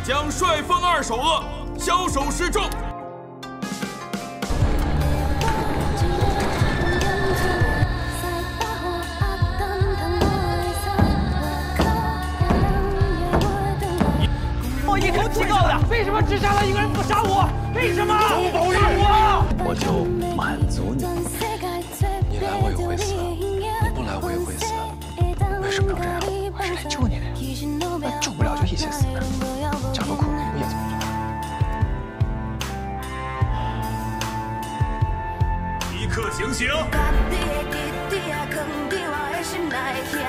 将帅风二首恶枭首示众。 我一口气告的，为什么只杀了一个人不杀我？为什么？杀我！ 我就满足你。你来我也会死，你不来我也会死。为什么要这样？我是来救你的呀，那救不了就一起死呗。假如苦不也这么做？ 即刻行刑！